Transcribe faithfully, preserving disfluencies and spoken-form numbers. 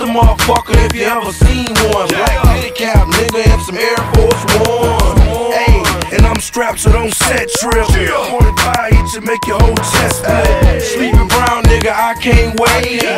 motherfucker if you ever seen one. Black handicap nigga and some Air Force One. Hey, and I'm strapped so don't set trip. forty-five hit you make your whole chest flip. Sleepy brown nigga, I can't wait.